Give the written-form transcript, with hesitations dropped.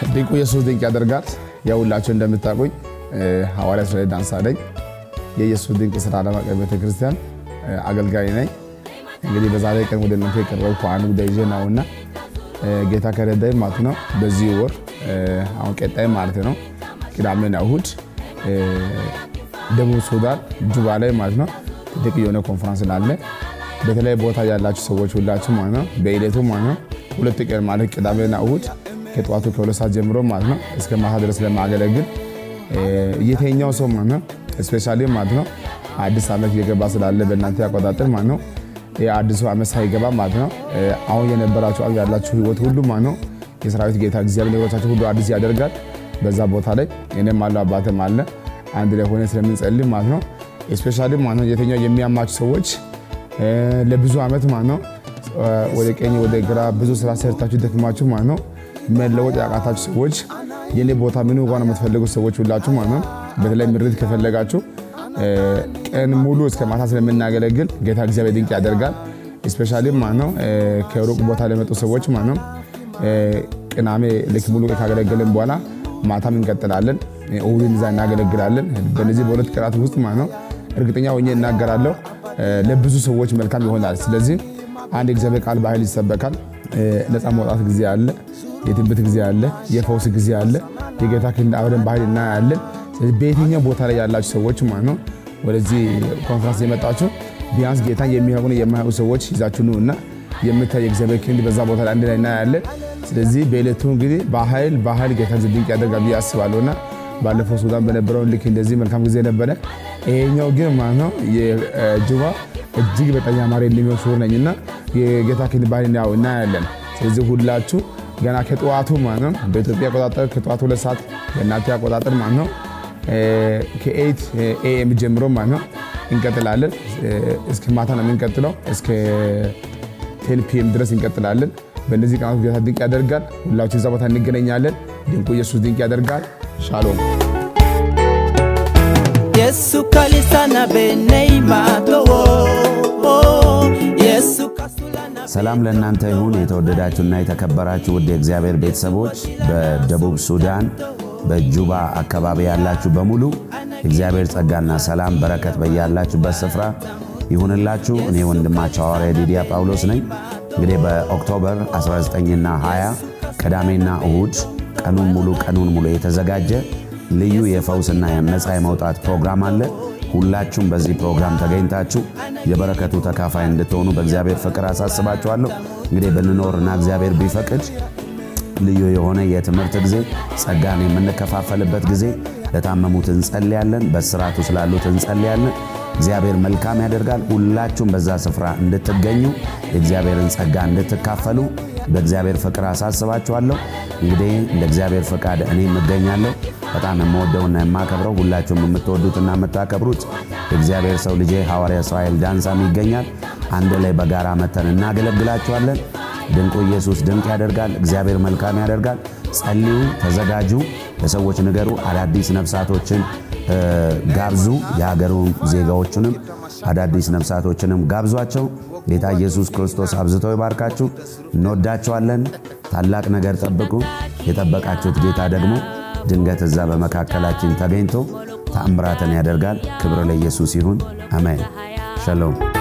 ድንቁ ኢየሱስ ድንቅ ያደርጋል። ያውላችሁ እንደምታቆይ ሐዋርያ እስራኤል ዳንሳ ነኝ። የኢየሱስ ድንቅ ሥራ ዓለም አቀፍ ቤተክርስቲያን አገልጋይ ነኝ። እንግዲህ በዛሬ ቀን ወደ እናንተ የቀረብኩ አንዱ ጉዳይ ነውና ጌታ ከረዳይ ማለት ነው በዚህ ወር አሁን ቀጣይ ማለት ነው ቅዳሜና እሁድ ደቡብ ሱዳን ጁባ ላይ ማለት ነው ትልቅ የሆነ ኮንፈረንስ አለ። በተለይ ቦታ ያላችሁ ሰዎች ሁላችሁ ማለት ነው በኢሌቱ ማለት ነው ሁለት ቀን ማለት ቅዳሜና እሁድ ከጧቱ ከሁለት ሰዓት ጀምሮ ማለት ነው እስከ ማታ ድረስ ለማገለግል የተኛው ሰው ማለት ነው ስፔሻሊ ማለት ነው አዲስ ዓመት የገባ ስላለ በእናንተ ያቆጣጠር ማለት ነው የአዲሱ ዓመት ሳይገባ ማለት ነው አሁን የነበራችሁ ያላችሁ ህይወት ሁሉ ማለት ነው የሰራዊት ጌታ እግዚአብሔር ነገሮቻችሁ ሁሉ አዲስ ያደርጋል። በዛ ቦታ ላይ እኔም አለው አባቴም አለ አንድ ላይ ሆነን ስለምንጸልይ ማለት ነው ስፔሻሊ ማለት ነው የተኛው የሚያማችሁ ሰዎች ለብዙ ዓመት ማለት ነው ወደ ቀኝ ወደ ግራ ብዙ ስራ ሰርታችሁ ደክማችሁ ማለት ነው መለወጥ ያቃታችሁ ሰዎች የኔ ቦታ ምን ሆነ የምትፈልጉ ሰዎች ሁላችሁ ማለት ነው በተለይ ምርት ከፈለጋችሁ ቀን ሙሉ እስከ ማታ ስለምናገለግል ጌታ እግዚአብሔር ድንቅ ያደርጋል። ስፔሻሊ ማለት ነው ከሩቅ ቦታ ለመጡ ሰዎች ማለት ነው ቅናሜ ልክ ሙሉ ካገለገልን በኋላ ማታም እንቀጥላለን እሁድን እዛ እናገለግላለን። በእነዚህ በሁለት ቀናት ውስጥ ማለት ነው እርግጠኛ ሆኜ እናገራለሁ ለብዙ ሰዎች መልካም ይሆናል። ስለዚህ አንድ እግዚአብሔር ቃል በኃይል ይሰበካል። ነፃ መውጣት ጊዜ አለ፣ የትንቢት ጊዜ አለ፣ የፈውስ ጊዜ አለ፣ የጌታ ክንድ አብረን በኃይል እናያለን። ስለዚህ በየትኛው ቦታ ላይ ያላችሁ ሰዎች ማለት ነው ወደዚህ ኮንፈረንስ የመጣችሁ ቢያንስ ጌታን የሚያውቁ የማያውቁ ሰዎች ይዛችሁ ነውና የምታይ እግዚአብሔር ክንድ በዛ ቦታ ላይ አንድ ላይ እናያለን። ስለዚህ በእለቱ እንግዲህ በኃይል ጌታ ድንቅ ያደርጋል ብዬ አስባለሁና ባለፈው ሱዳን በነበረው ልክ እንደዚህ መልካም ጊዜ ነበረ። ይሄኛው ግን ማለት ነው የጁባ እጅግ በጣም ያማረ እንደሚሆን ነኝና የጌታ ክንድ በኃይል እናያለን። ስለዚህ ሁላችሁ ገና ከጧቱ ማለት ነው በኢትዮጵያ አቆጣጠር ከጧቱ 2 ሰዓት በእናንተ አቆጣጠር ማለት ነው ከ8 AM ጀምሮ ማለት ነው እንቀጥላለን እስከ ማታ ነው የምንቀጥለው እስከ 10 PM ድረስ እንቀጥላለን። በእነዚህ ቀናት ጌታ ድንቅ ያደርጋል። ሁላችሁ እዛ ቦታ እንገናኛለን። ድንቁ ኢየሱስ ድንቅ ያደርጋል። ሻሎም የሱ ካሊሳና በነይማቶዎ የሱ ካሱላና ሰላም ለእናንተ ይሁን። የተወደዳችሁና የተከበራችሁ ውድ የእግዚአብሔር ቤተሰቦች በደቡብ ሱዳን በጁባ አካባቢ ያላችሁ በሙሉ እግዚአብሔር ጸጋና ሰላም በረከት በያላችሁበት ስፍራ ይሁንላችሁ። እኔ ወንድማችሁ ሐዋርያ ዲዲያ ጳውሎስ ነኝ። እንግዲህ በኦክቶበር 19 እና 20 ቅዳሜና እሁድ ቀኑን ሙሉ የተዘጋጀ ልዩ የፈውስና የነፃ የመውጣት ፕሮግራም አለ። ሁላችሁም በዚህ ፕሮግራም ተገኝታችሁ የበረከቱ ተካፋይ እንድትሆኑ በእግዚአብሔር ፍቅር አሳስባችኋለሁ። እንግዲህ በእንኖርና እግዚአብሔር ቢፈቅድ ልዩ የሆነ የትምህርት ጊዜ ጸጋን የምንከፋፈልበት ጊዜ ለታመሙት እንጸልያለን፣ በስራቱ ስላሉት እንጸልያለን። እግዚአብሔር መልካም ያደርጋል። ሁላችሁም በዛ ስፍራ እንድትገኙ የእግዚአብሔርን ጸጋ እንድትካፈሉ በእግዚአብሔር ፍቅር አሳስባችኋለሁ። እንግዲህ እንደ እግዚአብሔር ፍቃድ እኔ እገኛለሁ። በጣም የምወደውና የማከብረው ሁላችሁም የምትወዱትና የምታከብሩት የእግዚአብሔር ሰው ልጅ ሐዋርያ እስራኤል ዳንሳም ይገኛል። አንድ ላይ በጋራ መተን እናገለግላችኋለን። ድንቁ ኢየሱስ ድንቅ ያደርጋል። እግዚአብሔር መልካም ያደርጋል። ጸልዩ፣ ተዘጋጁ፣ ለሰዎች ንገሩ፣ አዳዲስ ነፍሳቶችን ጋብዙ፣ የሀገሩን ዜጋዎችንም አዳዲስ ነፍሳቶችንም ጋብዟቸው። ጌታ ኢየሱስ ክርስቶስ አብዝቶ ይባርካችሁ። እንወዳችኋለን። ታላቅ ነገር ጠብቁ። የጠበቃችሁት ጌታ ደግሞ ድንገት እዛ በመካከላችን ተገኝቶ ተአምራትን ያደርጋል። ክብር ለኢየሱስ ይሁን። አሜን። ሻሎም